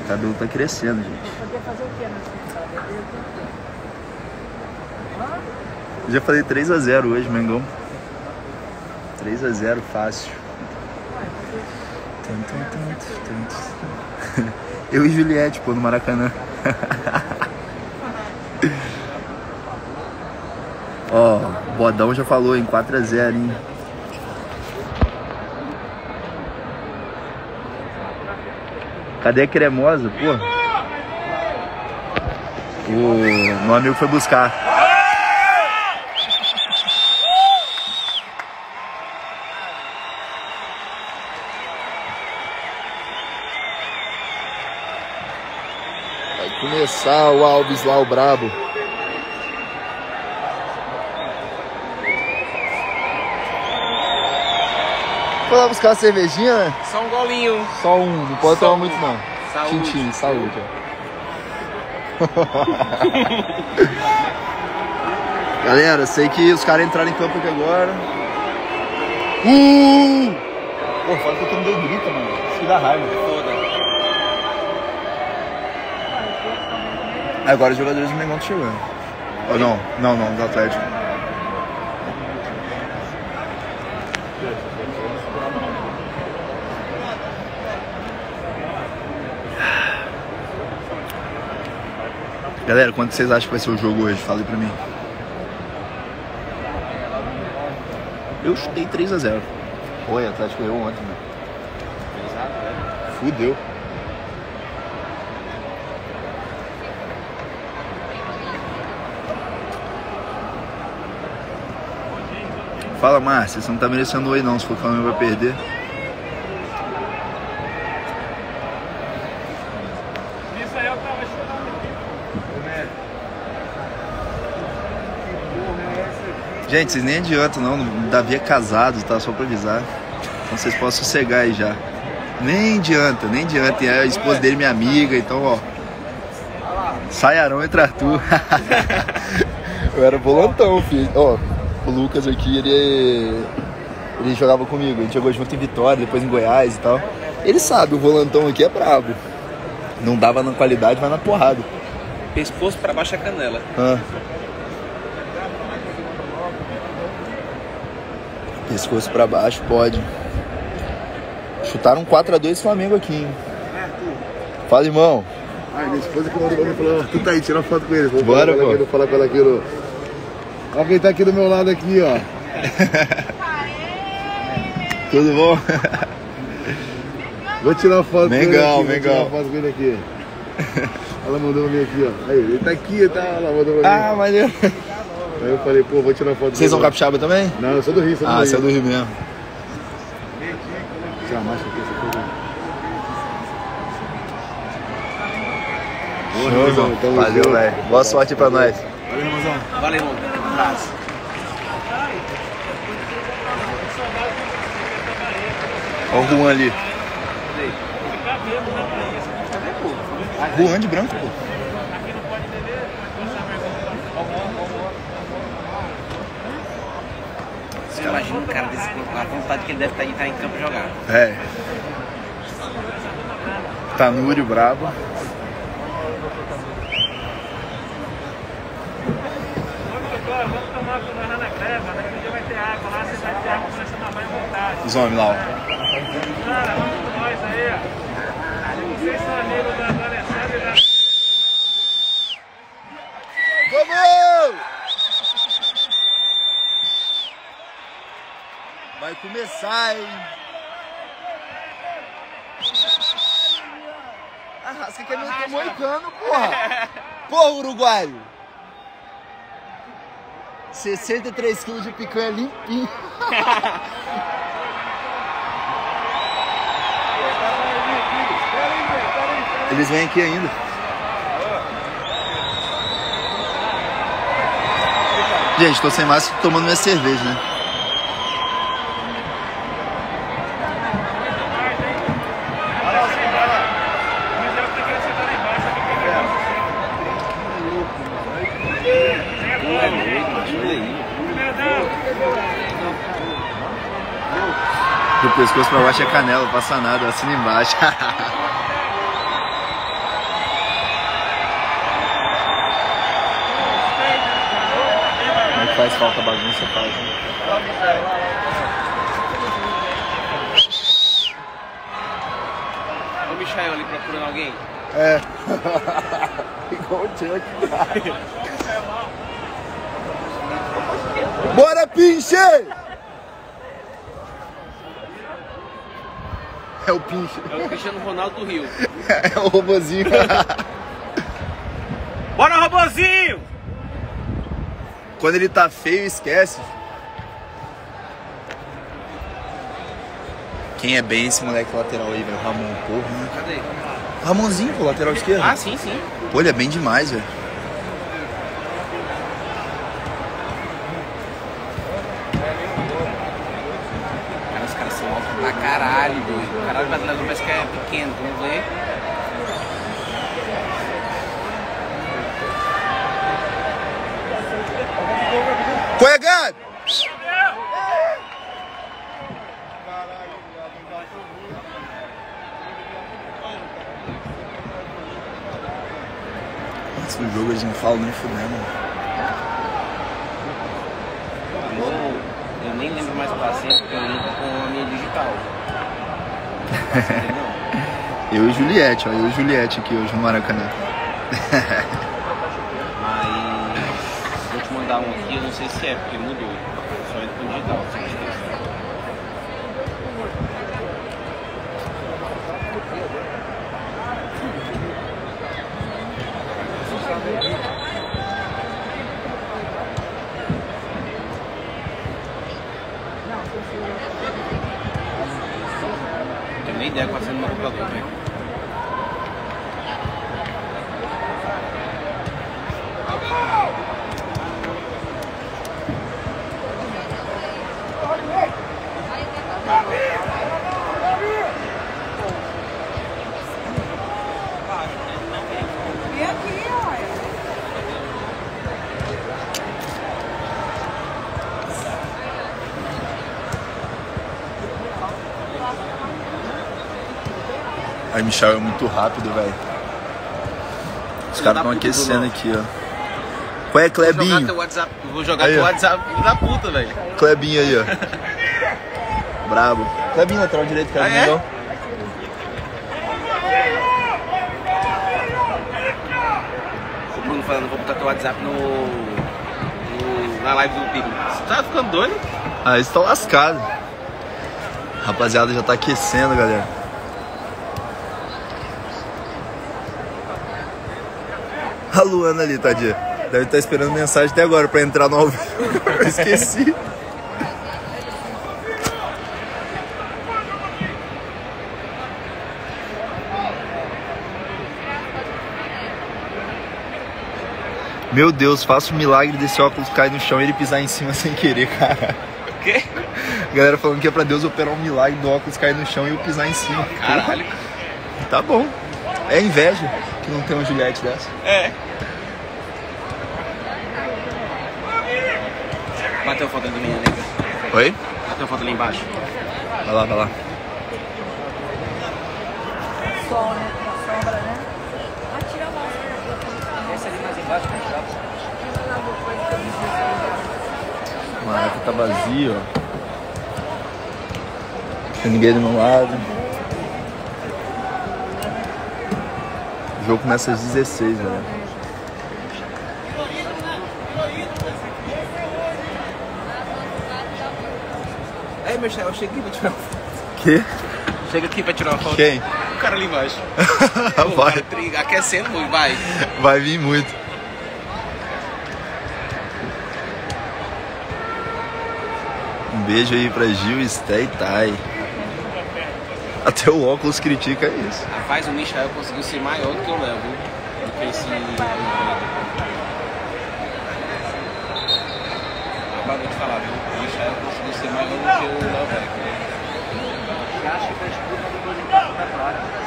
O cabelo tá crescendo, gente. Poder fazer o que na Já falei 3-0 hoje, Mengão. 3-0 fácil. Eu e Juliette, pô, no Maracanã. Ó, Bodão já falou em 4-0, hein? Cadê a cremosa, pô? O meu amigo foi buscar. Vai começar o Alves lá, o brabo. Foi lá buscar uma cervejinha, né? Só um golinho. Só um, não pode Só tomar um. muito não. Saúde. Tintim, saúde. Galera, sei que os caras entraram em campo aqui agora. Pô, fala que eu tô me dando grita, mano. Isso que dá raiva. Foda. Agora os jogadores do Mengão estão chegando. Ou não? Não, do Atlético. Galera, quanto vocês acham que vai ser o jogo hoje? Fala aí pra mim. Eu chutei 3-0. Oi, Atlético ganhou ontem, né? Fudeu. Fala, Márcia, você não tá merecendo oi não, se for que o Flamengo vai perder. Isso aí eu tava chorando aqui. Gente, vocês nem adiantam não, o Davi é casado, tá? Só pra avisar. Então vocês podem sossegar aí já. Nem adianta. E a esposa dele, minha amiga, então ó. Saiarão entre Arthur. Eu era volantão, filho. Ó, o Lucas aqui, ele jogava comigo. A gente jogou junto em Vitória, depois em Goiás e tal. Ele sabe, o volantão aqui é brabo. Não dava na qualidade, vai na porrada. Pescoço pra baixo a canela. Pescoço pra baixo, pode. Chutaram 4-2 Flamengo aqui, hein? Fala, irmão. Ai, minha esposa que mandou pra mim falou, tu tá aí, tira uma foto com ele. Vou Bora, pô. Vou falar com ela aqui. Olha quem tá aqui do meu lado aqui, ó. Tudo bom? Vou tirar uma foto Mengão, com ele aqui. Mengão. Vou tirar uma foto com ele aqui. Ela mandou pra mim aqui, ó. Aí, ele tá aqui, tá? Ela mandou pra mim. Ah, maneiro. Aí eu falei, pô, vou tirar uma foto com Vocês são ele. capixaba também? Não, eu sou do Rio, Ah, você é do Rio mesmo. Tirar a máscara aqui, essa coisa. Boa, Show, irmãozão, irmão. tamo Valeu, junto. velho. Boa sorte aí pra nós. Valeu, irmãozão. Valeu, irmão. Abraço. Olha o Juan ali. Juan de branco, pô. Você imagina um cara desse a vontade que ele deve estar de estar em campo jogar. É. Tanúrio brabo. Vamos tomar com nós na greva, naquele dia vai ter água lá, você vai ter água começando a mais vontade. Os homens lá, ó. Cara, vamos com nós aí, ó. Vocês são amigos da Alessandra e da... Vamos! Vai começar, hein? Arrasca que é meu moicano, porra! Porra, uruguaio! 63 quilos de picanha limpinho. Eles vêm aqui ainda. Gente, tô sem máscara tomando minha cerveja, né? Do pescoço pra baixo é canela, passa nada, assina embaixo. Faz falta bagunça, faz. O Michael ali procurando alguém? É. Igual o Chuck. Bora, pinche! É o pinche. É o Cristiano Ronaldo do Rio. É o robozinho. Bora, robozinho! Quando ele tá feio, esquece. Quem é bem esse moleque lateral aí, velho? Ramon, porra. Cadê? Ramonzinho, pô, lateral esquerdo. Ah, sim, sim. Pô, ele é bem demais, velho. Cara, os caras são altos pra caralho, doido. Caralho, o brasileiro parece que é pequeno, vamos ver. Coegado! Antes do jogo eles não falam nem fudendo. Eu nem lembro mais o paciente, porque eu limpo com a minha digital. Eu e Juliette, ó. Eu e Juliette aqui hoje no Maracanã. Mas vou te mandar um aqui, eu não sei se é, porque mudou. Só entra com digital, sem esquecer. Não tenho nem ideia qual vai ser no meu computador, né? E aqui, olha. Aí, Michel é muito rápido, velho. Os caras estão aquecendo aqui, ó. Qual é, Clebinho? Vou jogar Aí, teu ó. WhatsApp, filho da puta, velho. Clebinho aí, ó. Brabo. Clebinho, lateral direito, cara. Ah, é? Legal. O Bruno falando, vou botar teu WhatsApp na live do Pico. Você tá ficando doido? Ah, eles estão lascados. Rapaziada, já tá aquecendo, galera. A Luana ali, tadinha. Deve estar esperando mensagem até agora pra entrar no ao vivo. Eu esqueci. Meu Deus, faça o milagre desse óculos cair no chão e ele pisar em cima sem querer, cara. O quê? A galera falando que é pra Deus operar um milagre do óculos cair no chão e eu pisar em cima. Caralho. Tá bom. É inveja que não tem uma Juliette dessa. É. Bateu foto ali do menino, né? Oi? Bateu foto ali embaixo. Vai lá, vai lá. Sol, né? A sombra, né? Ah, tira a máscara. Essa ali mais embaixo, né? O Maraca tá vazio, ó. Não tem ninguém do meu lado. O jogo começa às 16, velho. Ei, meu chefe, eu cheguei pra tirar uma foto. Quê? Chega aqui pra tirar uma foto. Quem? O cara ali embaixo. Pô, Vai. cara, aquecendo muito, vai. Vai vir muito. Um beijo aí pra Gil, Sté e Thay. Até o óculos critica isso. Rapaz, o Michael conseguiu ser maior do que o Léo, viu? Do que esse... Mas vou te falar, viu? O Michael conseguiu ser maior do que o Léo, velho. Você acha que foi a disputa do gol de campo da Clara?